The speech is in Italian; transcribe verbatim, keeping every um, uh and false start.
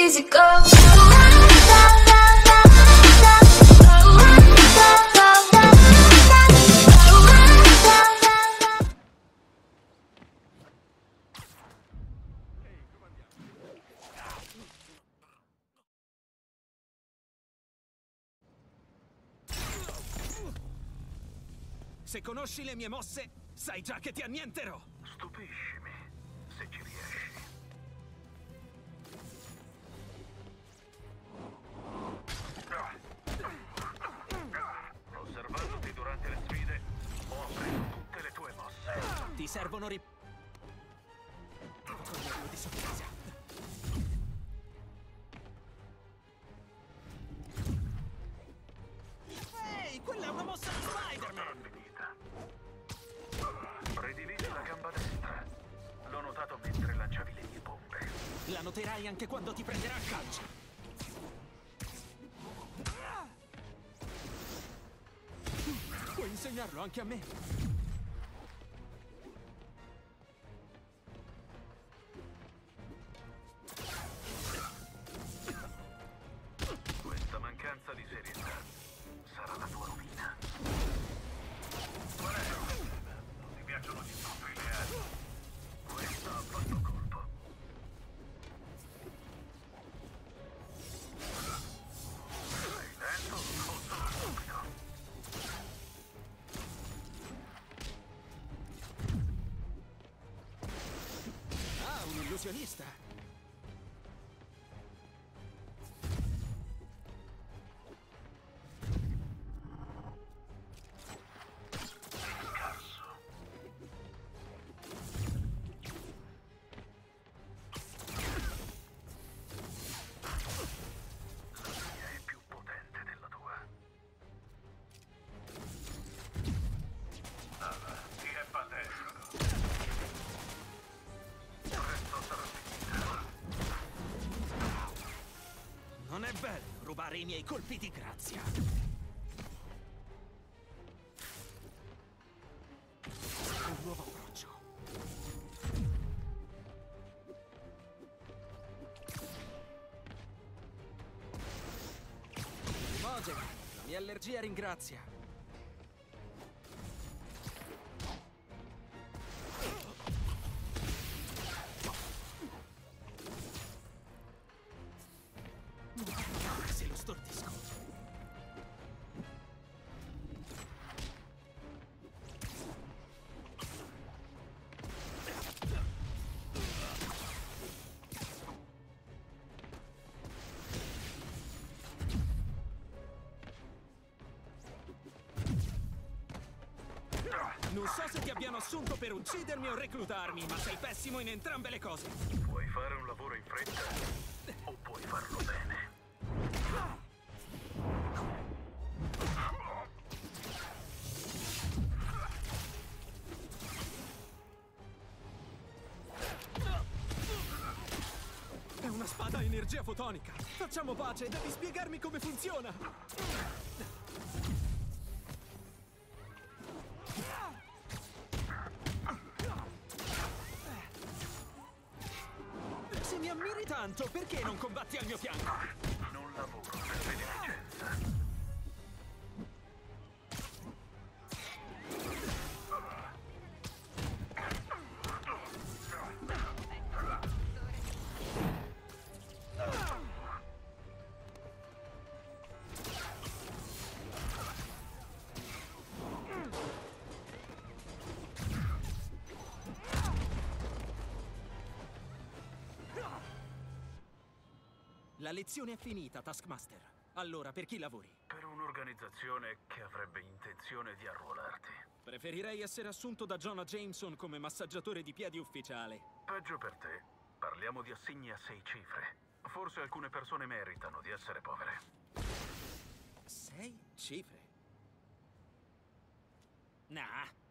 easy go. Se conosci le mie mosse, sai già che ti annienterò! Stupiscimi, se ci riesci. Osservandoti durante le sfide, ho appreso tutte le tue mosse. Ti servono rip... Devo toglierlo di sorpresa. Ehi, quella è una mossa di Spider-Man! Prediligi la gamba destra. L'ho notato mentre lanciavi le mie bombe. La noterai anche quando ti prenderà a calcio. Puoi insegnarlo anche a me. Questa mancanza di serietà sarà la tua rovina. Qual è? Non ti piacciono gli incontri leali? Questo ha fatto colpo. Sei lento o solo stupido? Ah, un illusionista. È più potente della tua. Ah, ti è patetico. Presto sarà finita. Non è bello rubare i miei colpi di grazia. Un nuovo approccio. Fumogena, la mia allergia ringrazia. Se lo stordisco. Non so se ti abbiano assunto per uccidermi o reclutarmi, ma sei pessimo in entrambe le cose. Puoi fare un lavoro in fretta o puoi farlo bene. È una spada a energia fotonica. Facciamo pace, devi spiegarmi come funziona. Se mi ammiri tanto, perché non combatti al mio fianco? Non lavoro per beneficenza. La lezione è finita, Taskmaster. Allora, per chi lavori? Per un'organizzazione che avrebbe intenzione di arruolarti. Preferirei essere assunto da Jonah Jameson come massaggiatore di piedi ufficiale. Peggio per te. Parliamo di assegni a sei cifre. Forse alcune persone meritano di essere povere. Sei cifre? Nah,